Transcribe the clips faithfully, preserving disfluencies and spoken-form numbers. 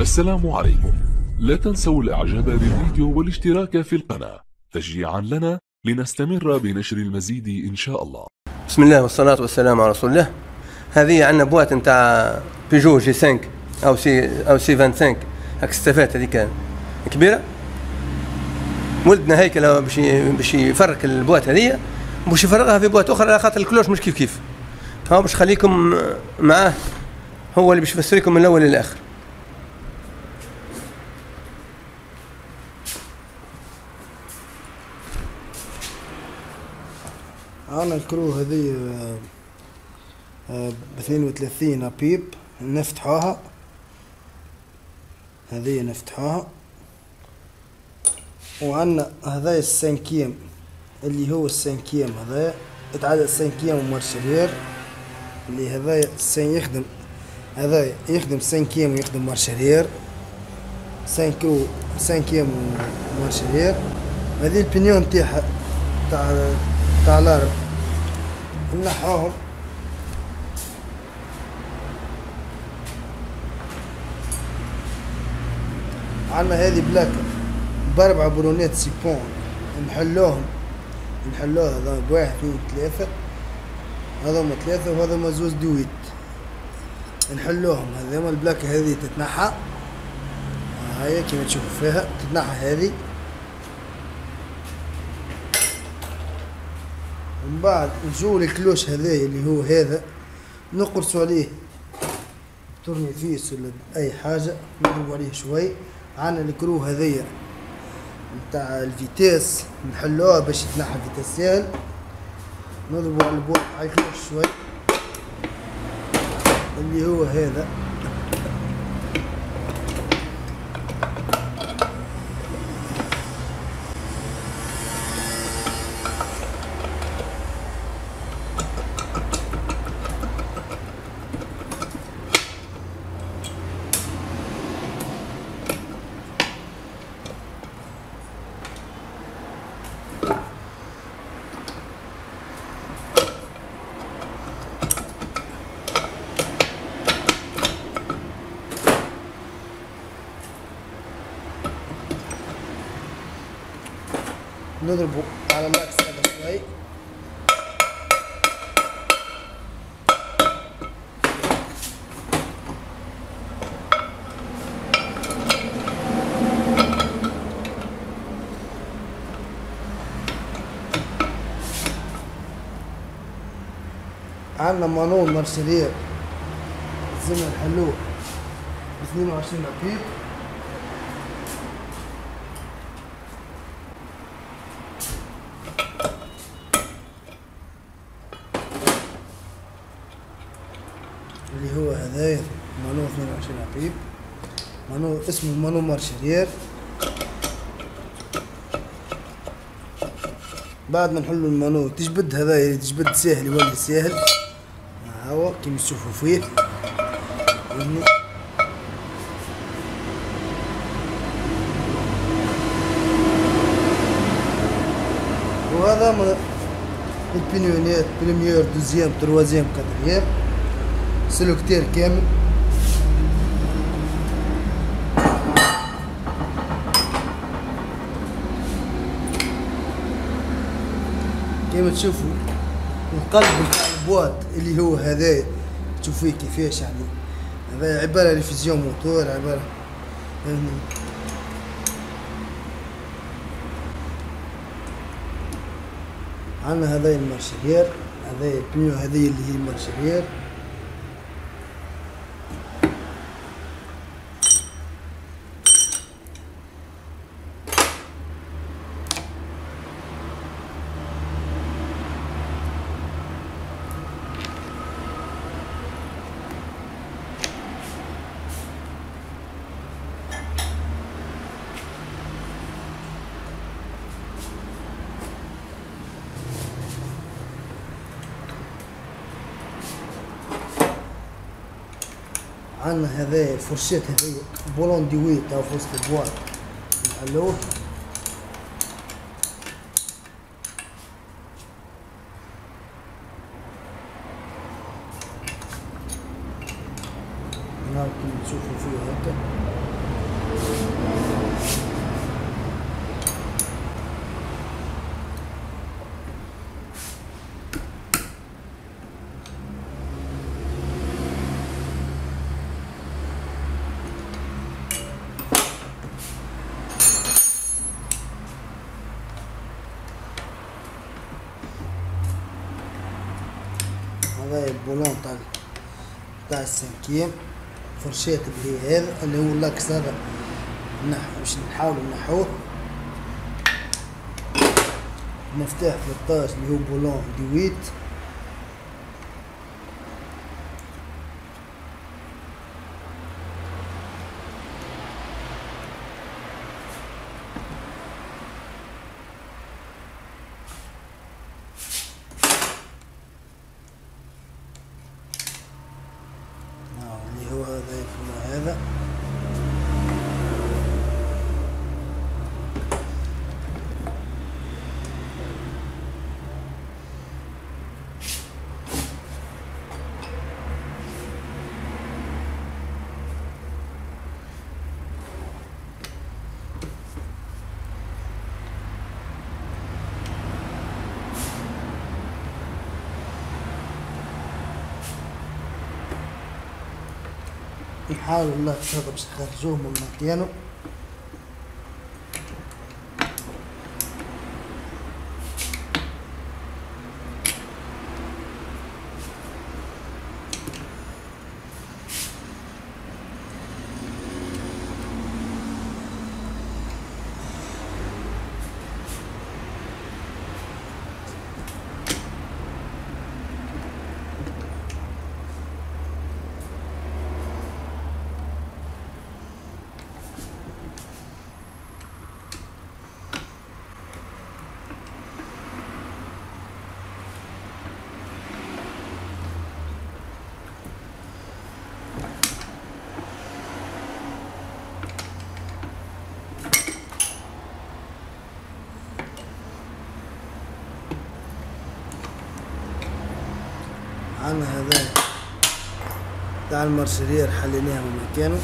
السلام عليكم. لا تنسوا الاعجاب بالفيديو والاشتراك في القناة تشجيعا لنا لنستمر بنشر المزيد ان شاء الله. بسم الله والصلاة والسلام على رسول الله. هذه عندنا بواط نتاع بيجو جي خمسة او سي او سي خمسة وعشرين هاك الستافات هذيك كبيرة. ولدنا هيكل باش باش يفرك البواط هذيا باش يفرغها في بواط اخرى على خاطر الكلوش مش كيف كيف. ها باش خليكم معاه هو اللي باش يفسر لكم من الاول للاخر. أنا الكرو هذه باثنين وثلاثين أبيب نفتحوها، هذه نفتحوها، وعندنا هذا السانكيم اللي هو السانكيم هذا يتعدى السانكيم مارشرير اللي هذا السين يخدم هذا يخدم سانكيم ويخدم مارشرير سانكرو سانكيم مارشرير. هذه البنيون تاعها تاع تاع الارض نحوهم عندنا هذه بلاكة باربعة برونات سيبون نحلوهم نحلوها هذا بواحد اثنين ثلاثة هذوما ثلاثة وهذوما زوز دويت نحلوهم. هذوما البلاكة هذه تتنحى هاي كيما تشوفوا فيها تتنحى هذه، ومن بعد نجو للكلوش هذايا اللي هو هذا نقرصوا عليه تورني فيس ولا اي حاجه نضربوا عليه شوي. عندنا الكرو هذايا نتاع الفيتاس نحلوها باش يتنحى الفيتاس ساهل، نضربوا على البوط على الكلوش شوي اللي هو هذا. نضربه على الماكس هذا شوي عندنا مانون مارشرير لازمنا نحلوه باثنين وعشرين أبيب اللي هو هذايا مانو اثنين وعشرين أبيب مانو اسمه مانو مارشرير. بعد ما نحلو المانو تجبد هذايا تجبد ساهل يولي ساهل هاو كيما تشوفوا فيه يعني. وهذا من البنيونات بريمير دوزيام تروازيام كاتريام سلوكتير كامل. كيما تشوفوا القلب بتاع البواط اللي هو هذا تشوف فيه كيفاش يعني هذا عبارة ريفيزيون موتور عبارة يعني. عندنا هذا المارشرير هذا البنيو هذه اللي هي المارشرير. عندنا هذا الفرشات هذه بولون ديويت او في وسط البواط نحلوه. هنا كيما تشوفوا فيه هكا هذا البولون تاع تاع السنكيم، فرشات اللي هي هذا اللي هو اللاكس هذا نح باش نحاولو نحوه. مفتاح ثلاثطاش اللي هو بولون دويت. اللي هو هذا يكون هذا نحاول الله هذا باش نخرجوه من مكانه. عنا هذا تاع المارشرير حليناه من مكانه.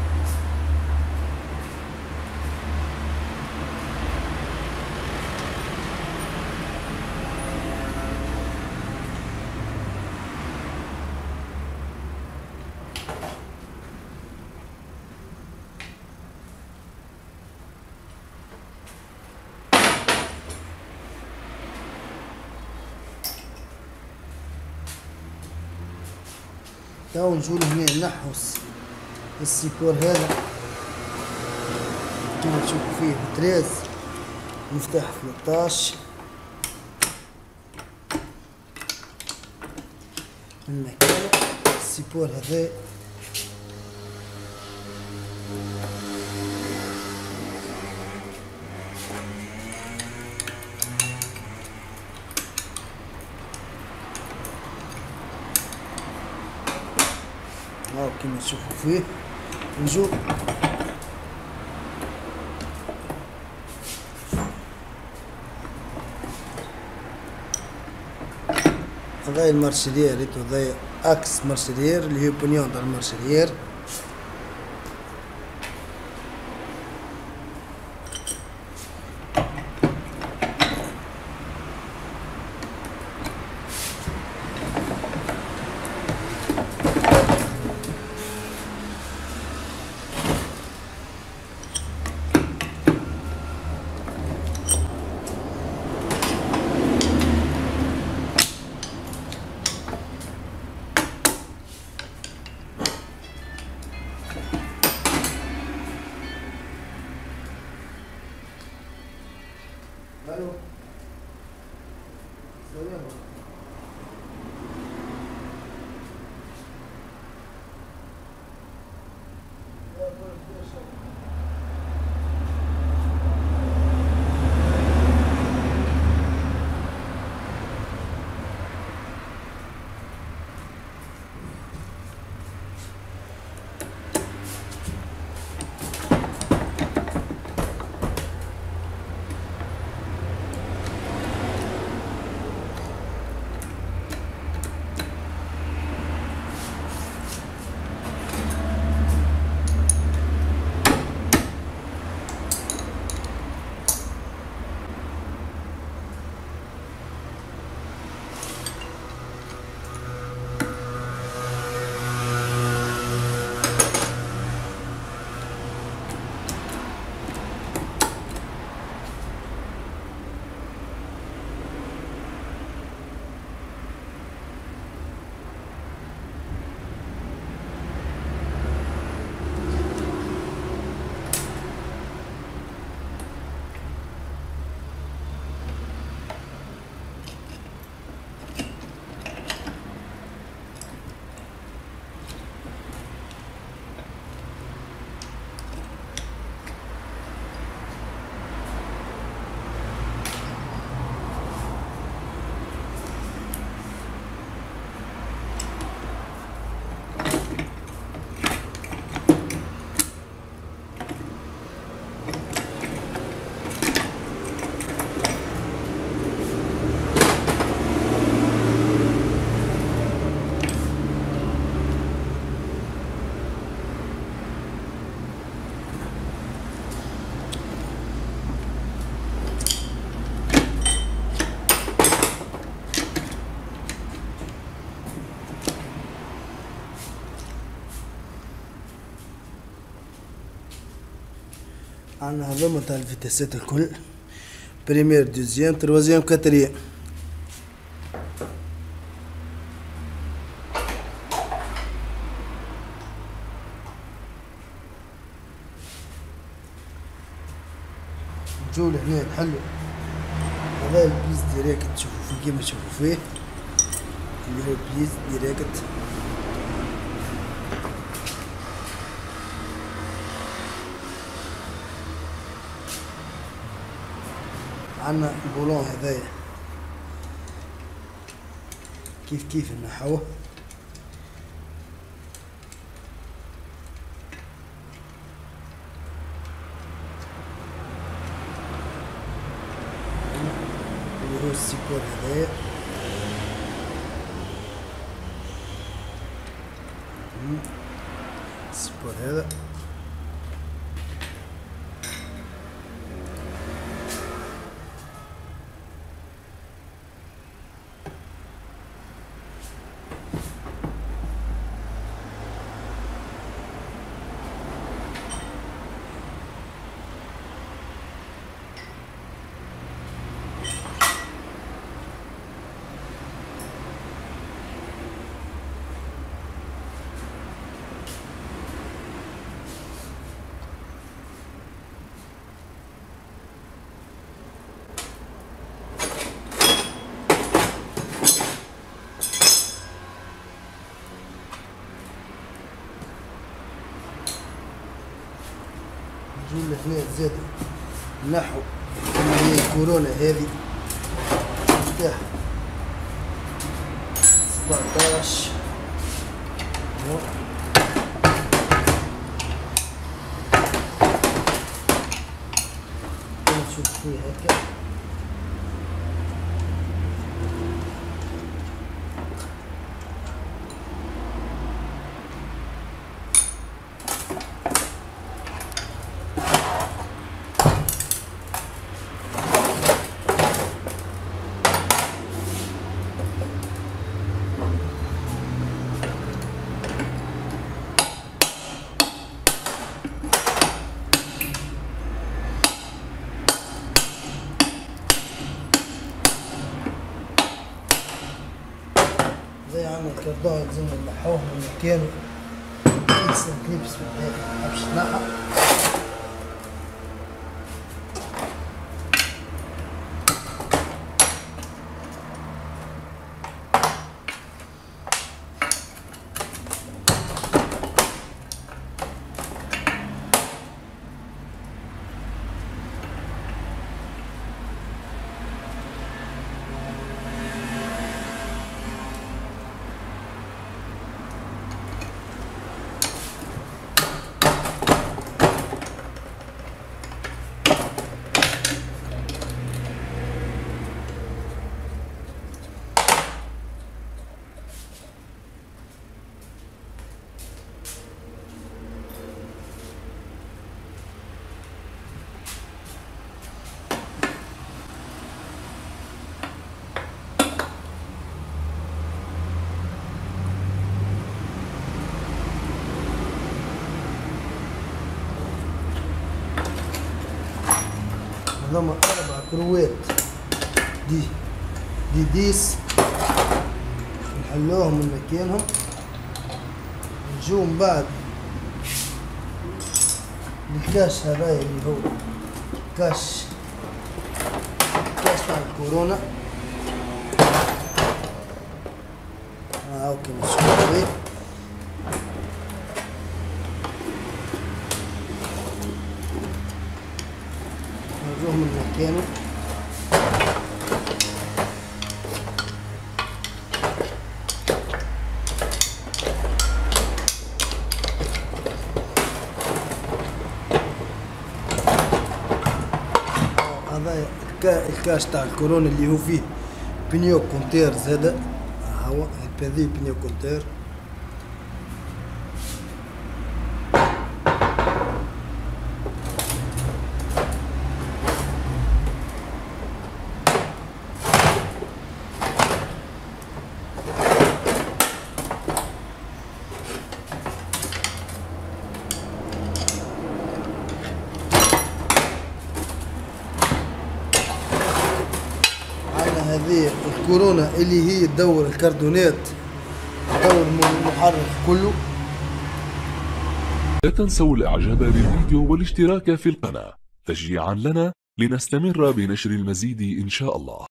تو نجول هنا نحو السيكور هذا كما تشوفوا فيه بتريز مفتاح ثلاثطاش من مكانه. السيكور هذا هاو كما تشوفوا فيه. نجو هذا المارشرير هذا اكس مارشرير اللي هي بنيون تاع المارشرير. عندنا هذوما تاع الفيتاسات الكل، بريمير دوزيام تروازيام كاتريام. نجو لهنا نحلو هذا البليس ديريكت تشوفو فيه كيما تشوفو فيه، اللي هو البليس ديريكت. عندنا البولون هذايا كيف كيف نحوه، اللي هو السيبور هذايا. السيبور هذا نجو لهنا زاد نحو اللي هي الكورونا هذه تاع سبعتاش. نشوف فيه هكا زي عامل كردون زي ما نحوه من مكانه يكسر كليبس من هيك مابش تنحى. هذوما أربع كروات دي دي ديس نحلوهم من مكانهم. نجو من بعد الكاش هذايا اللي هو كاش كاش تاع الكورونا هاو كيما تشوفو فيه. نجوه من مكانه. هذا الكاش تاع الكورونا اللي هو فيه بنيو كونتير زادا هاو هذي بنيو كونتير. كورونا اللي هي تدور الكاردونات، تدور المحرك كله. لا تنسوا الاعجاب بالفيديو والاشتراك في القناة تشجيعا لنا لنستمر بنشر المزيد إن شاء الله.